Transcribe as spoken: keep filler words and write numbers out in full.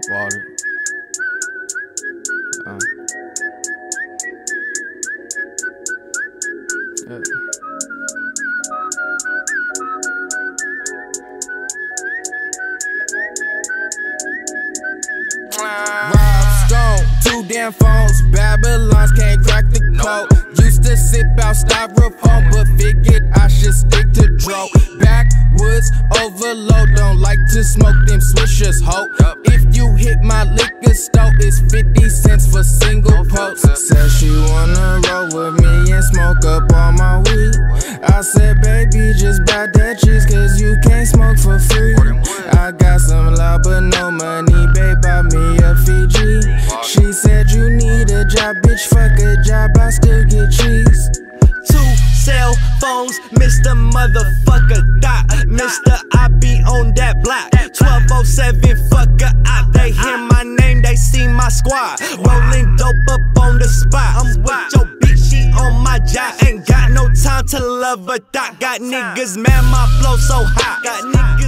Water. Uh. Yeah. Rob Stone, two damn phones, Babylons can't crack the code. Used to sip out styrofoam, but figured I should stick to dro. Backwoods overload, don't like to smoke them swishers, ho. If you hit my liquor store, it's fifty cents for single post. Said she wanna roll with me and smoke up all my weed. I said, baby, just buy that cheese, cause you can't smoke for free. I got some love but no money, babe, buy me a Fiji. She said, you need a job, bitch, fuck a job, I still get cheese. Two cell phones, Mister Motherfucker Dot. Mister I be on that block. twelve oh seven, fuck a op. They hear my name, they see my squad. Rolling dope up on the spot. I'm with your bitch, she on my job. Ain't got no time to love a dot. Got niggas mad, my flow so hot. Got niggas